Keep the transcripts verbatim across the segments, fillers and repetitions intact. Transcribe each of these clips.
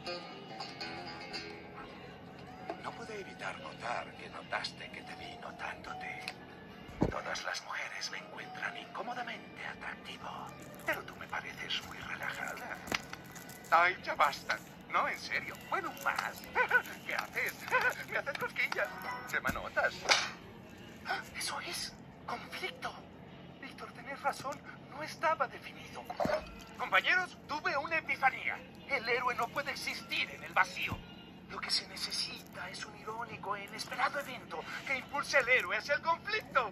No pude evitar notar que notaste que te vi notándote. Todas las mujeres me encuentran incómodamente atractivo, pero tú me pareces muy relajada. Ay, ya basta. No, en serio. Bueno, más. ¿Qué haces? Me haces cosquillas. ¿Qué manotas? Eso es conflicto. Víctor, tenés razón. No estaba definido. Compañeros, tuve una epifanía. El héroe no puede existir en el vacío. Lo que se necesita es un irónico e inesperado evento que impulse al héroe hacia el conflicto.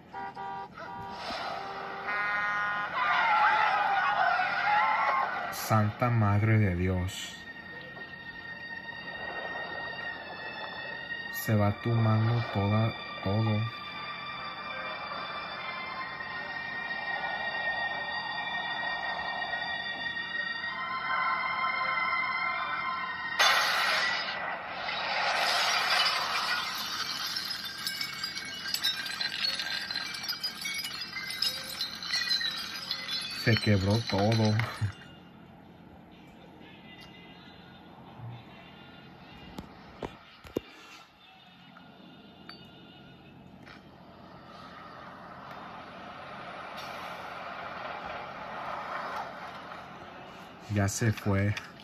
Santa Madre de Dios. Se va tomando toda, todo. Se quebró todo. Ya se fue.